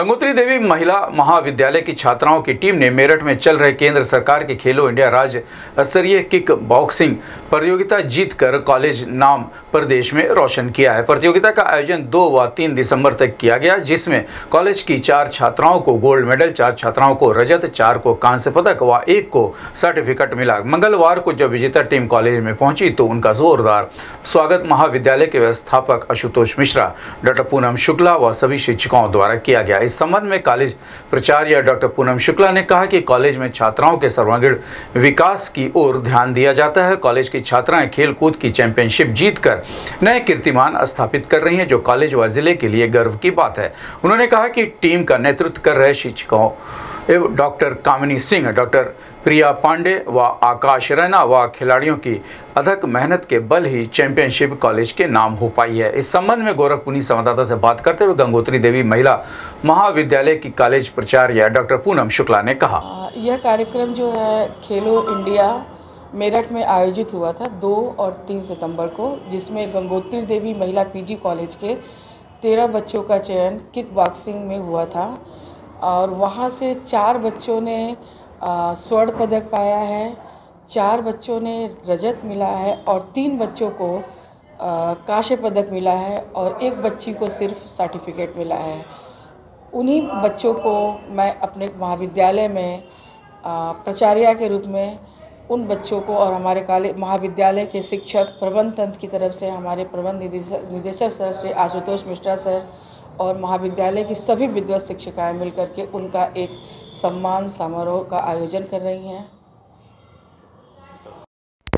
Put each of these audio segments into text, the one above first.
गंगोत्री देवी महिला महाविद्यालय की छात्राओं की टीम ने मेरठ में चल रहे केंद्र सरकार के खेलो इंडिया राज्य स्तरीय किक बॉक्सिंग प्रतियोगिता जीतकर कॉलेज नाम प्रदेश में रोशन किया है। प्रतियोगिता का आयोजन 2 व 3 दिसंबर तक किया गया, जिसमें कॉलेज की 4 छात्राओं को गोल्ड मेडल, 4 छात्राओं को रजत, 4 को कांस्य पदक व 1 को सर्टिफिकेट मिला। मंगलवार को जब विजेता टीम कॉलेज में पहुंची तो उनका जोरदार स्वागत महाविद्यालय के व्यवस्थापक आशुतोष मिश्रा, डॉक्टर पूनम शुक्ला व सभी शिक्षकों द्वारा किया गया। इस संबंध में कॉलेज प्राचार्य डॉक्टर पूनम शुक्ला ने कहा कि कॉलेज में छात्राओं के सर्वांगीण विकास की ओर ध्यान दिया जाता है। कॉलेज की छात्राएं खेलकूद की चैंपियनशिप जीतकर नए कीर्तिमान स्थापित कर रही हैं, जो कॉलेज व जिले के लिए गर्व की बात है। उन्होंने कहा कि टीम का नेतृत्व कर रहे शिक्षकों एवं डॉक्टर कामिनी सिंह, डॉक्टर प्रिया पांडे व आकाश रैना व खिलाड़ियों की अथक मेहनत के बल ही चैंपियनशिप कॉलेज के नाम हो पाई है। इस संबंध में गोरखपुरी संवाददाता से बात करते हुए गंगोत्री देवी महिला महाविद्यालय की कॉलेज प्राचार्य डॉक्टर पूनम शुक्ला ने कहा, यह कार्यक्रम जो है खेलो इंडिया मेरठ में आयोजित हुआ था 2 और 3 सितंबर को, जिसमें गंगोत्री देवी महिला पीजी कॉलेज के 13 बच्चों का चयन किक बॉक्सिंग में हुआ था और वहाँ से 4 बच्चों ने स्वर्ण पदक पाया है, 4 बच्चों ने रजत मिला है और 3 बच्चों को कांस्य पदक मिला है और 1 बच्ची को सिर्फ सर्टिफिकेट मिला है। उन्हीं बच्चों को मैं अपने महाविद्यालय में प्राचार्य के रूप में उन बच्चों को और हमारे कॉलेज महाविद्यालय के शिक्षक प्रबंध तंत्र की तरफ से हमारे प्रबंध निदेशक सर श्री आशुतोष मिश्रा सर और महाविद्यालय की सभी विद्वत शिक्षिकाएं मिलकर के उनका एक सम्मान समारोह का आयोजन कर रही हैं।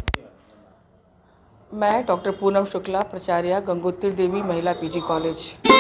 मैं डॉक्टर पूनम शुक्ला, प्राचार्य, गंगोत्री देवी महिला पीजी कॉलेज।